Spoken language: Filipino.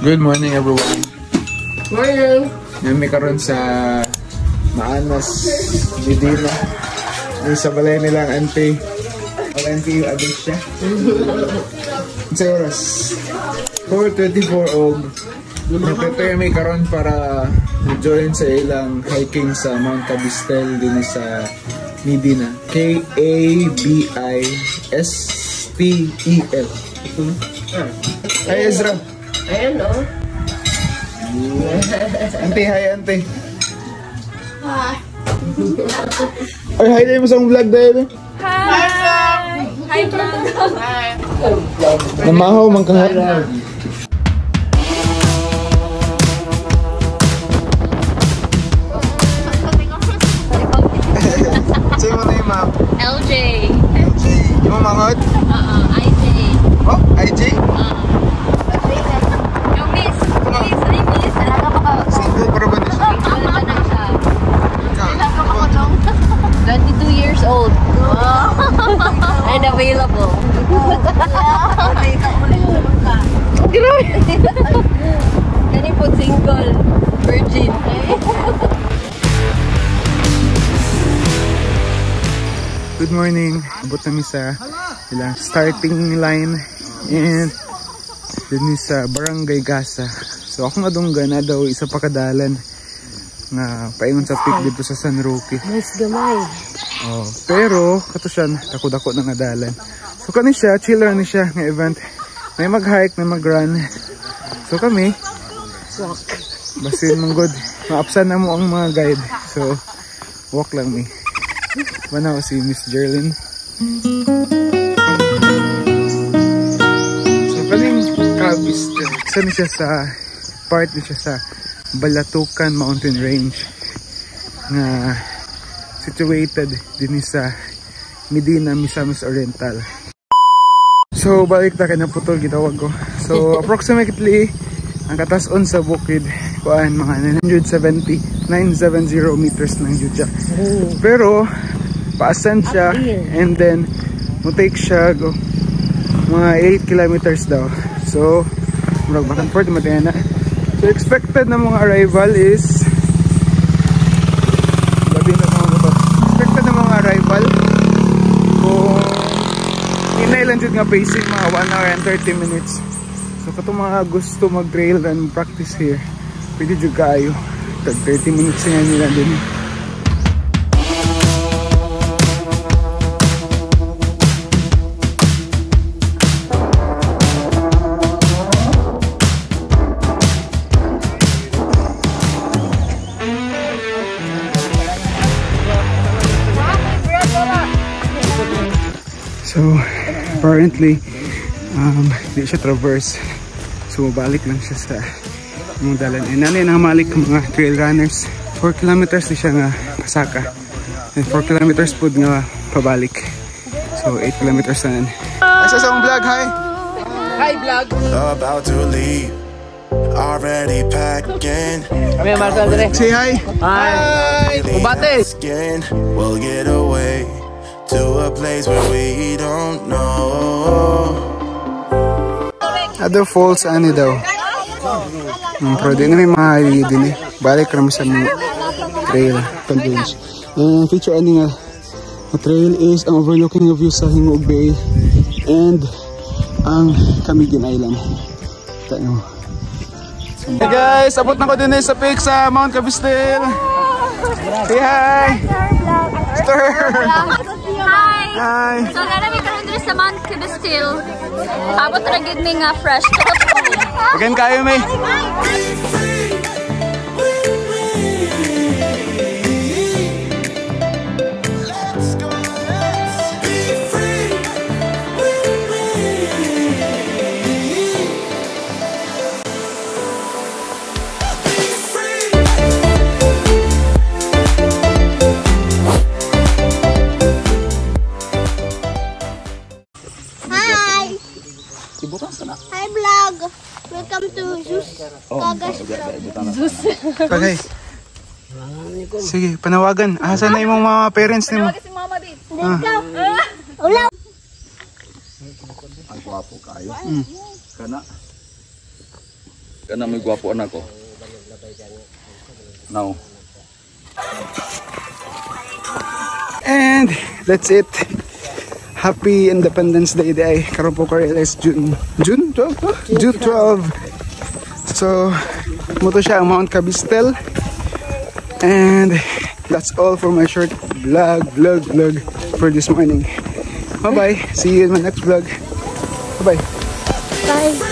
Good morning everyone. Morning. May karon sa Maanas, Medina. Yung sa balay nilang auntie. O auntie yung abis siya. Sa oras. 4:24 og prepare may karon para join sa ilang hiking sa Mount Kabistel din sa Medina. Kabistel. Hi Ezra. Ayan o. Auntie, hi auntie. Hi. Ay, hi din mo sa vlog dahil. Hi! Hi, vlog! Hi! Namahaw, mangkahat. Say mo na yung ma'am. LJ. LJ. Yung mangot? IJ. Oh, IJ? Yung miss. Miss. Ay, miss. Single para ba niya? Ano ba na siya? 22 years old. And available. Grabe. Kani po single. Virgin. Good morning. Abot namin sa ilang starting line and din sa Barangay Gasa. So ako nga dungga na daw isa pa kadalan nga paingon sa peak dito sa San Roque. Mas gamay. Oh, pero kato siya dako-dako na nga dalan. So kani siya, chiller ni siya nga event. May mag-hike, may mag-run. So kami Walk. basin mong good. Ma-upsan na mo ang mga guide. So walk lang mi. Manaw si Miss Jerlyn. So kaning Kabistel. Isa siya sa part siya sa Balatukan Mountain Range na situated din sa Medina, Misamis Oriental. So balik ta kay naputol gitawag ko. So approximately ang katason sa bukid kuan mga 970 meters lang jud siya. Pero paasan siya and then mo take siya go mga 8 kilometers daw. So murag back and forth matena. So expected na mga arrival is expected na mga arrival kung inailan jud nga pacing mga 1 hour and 30 minutes. So katong mga gusto mag trail run practice here pwede jud kaayo tag 30 minutes nga nila din. So apparently di siya traverse, so mabalik lang siya sa mga dalan. And nanay na malik mga trail runners 4 kilometers di siya nga pasaka and 4 kilometers po nga pabalik, so 8 kilometers na. Asa sa akong vlog, hi! Hi vlog! About to leave, already packing. Kami ang Marcel dire. Say hi! Hi! Ubate! We'll get away to a place where we don't know. Other falls ani daw. Pero di na may mga highway din eh. Balik naman sa mga trail convenience. Ang feature ani nga trail is ang overlooking of view sa Hingog Bay and ang Camiguin Island. Tayo. Hey guys, abot na ko din sa peak sa Mount Kabistel. Say hi! Stir! Hi! Hi! So, namin karoon dito sa Mount Kabistel. Abot na gid nga fresh. Again kayo may. Hi vlog! Welcome to Zeus Kagas Vlog. Pagay. Sige, panawagan. Asan na yung mga parents ni mo? Let's go! Ulaw! Ang gwapo kayo. Kana. Kana may gwapo anak ko. Now. And that's it. Happy Independence Day day. Karon po karon is June 12. June 12. So muto siya ang Mount Kabistel. And that's all for my short vlog for this morning. Bye bye. See you in my next vlog. Bye bye. Bye.